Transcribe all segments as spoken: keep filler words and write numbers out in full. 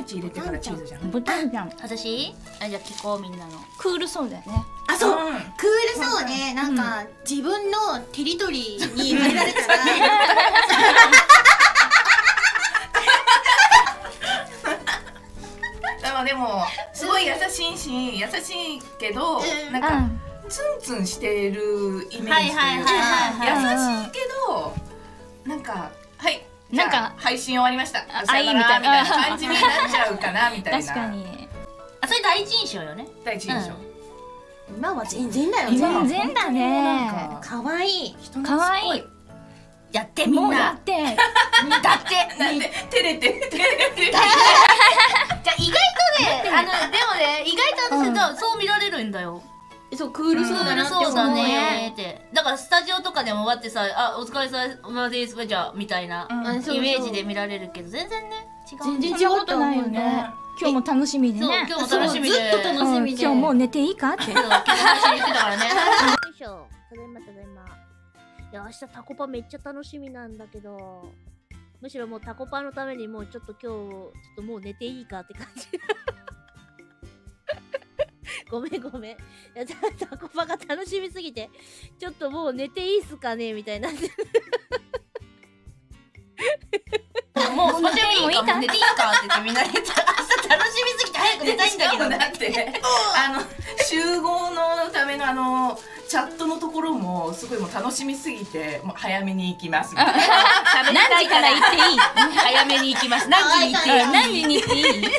チ入れてからチーズじゃない？ ボタンちゃん。 私あ、じゃあ聞こうみんなの。 クールそうだよね。 あ、そう、クールそうね。なんか自分のテリトリーに入れられたらでもすごい優しいし、優しいけどなんかツンツンしてるイメージというか、優しいけどなんかはいなんか配信終わりましたさよならみたいな感じになっちゃうかなみたいな。 確かに。あ、それ第一印象よね。 第一印象。 今は全然だよね。 全然だね。 可愛い。 可愛い。 やってみんな。 だって。 だってなんで照れて照れて。 じゃあ意外とね、あのでもね、意外と私そう見られるんだよ。 そう、クールそうだなって思う。 そうだねって。だからスタジオとかでも終わってさ、あ、お疲れ様ですじゃあみたいなイメージで見られるけど、全然ね違う。 全然違うことないよね。今日も楽しみでね。 今日も楽しみで。 ずっと楽しみで。 今日もう寝ていいかって。 今日楽しみ言ってたからね。 よいしょ。ただいまただいま。いや、明日タコパめっちゃ楽しみなんだけど、むしろもうタコパのためにもうちょっと今日ちょっともう寝ていいかって感じ。ごめんごめん。いや、タコパが楽しみすぎて、ちょっともう寝ていいっすかねみたいな。 もう寝ていいか寝ていいかって言ってみんなで明日楽しみすぎて早く寝たいんだけど。 だってあの集合のためのあのチャットのところもすごいもう楽しみすぎて、もう早めに行きますみたいな。 何時から行っていい？早めに行きます。何時に行っていい？何時に行っていい？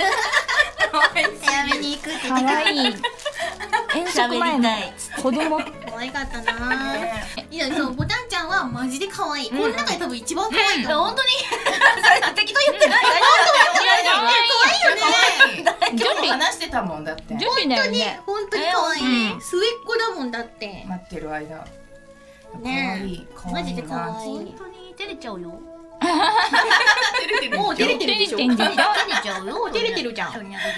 早めに行くって可愛い。遠足前の子供。 可愛かったな。いや、そう、ボタンちゃんはマジで可愛い。この中で多分一番可愛い。 本当に？適当言ってない？ 今日も話してたもんだって。 準備だよね。 本当に可愛い。末っ子だもんだって。 待ってる間。 ねえ、マジで可愛い。 本当に照れちゃうよ。 もう照れてるでしょ。 照れちゃうよ。 もう照れてるじゃん。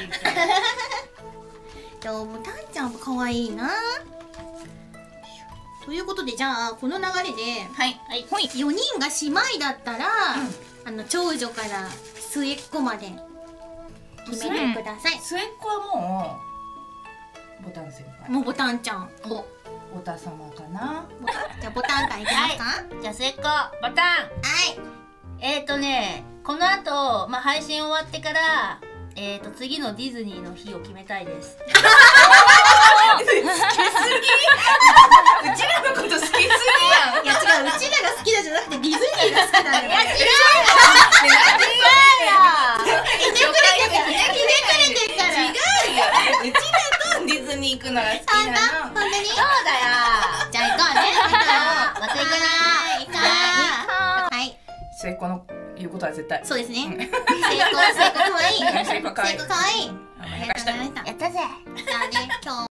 じゃあ、ボタンちゃんも可愛いな。ということで、じゃあこの流れで、 はいはい、よにんが姉妹だったら、あの長女から末っ子まで決めてください。 末っ子はもうボタン先輩。 もうボタンちゃん。 お、ボタ様かな。 じゃあボタンからいきますか。 じゃあ末っ子ボタン。はい。えっとね、この後まあ配信終わってからえっと次のディズニーの日を決めたいです。 好きすぎ。うちらのこと好きすぎやん。 いや違う、うちらが好きだじゃなくてディズニーが好きなんだよ。いや違うよ。 ひねくれてる。ひねくれてるから。違うよ。うちらとディズニー行くのが好きなの。 本当に？ そうだよ。 じゃあ行こうね。行こう。 また行くな。 行こう。はい。 末っ子の言うことは絶対。 そうですね。末っ子、末っ子可愛い。 末っ子可愛い。 末っ子可愛い。 ありがとうございました。 やったぜ。 じゃあね、今日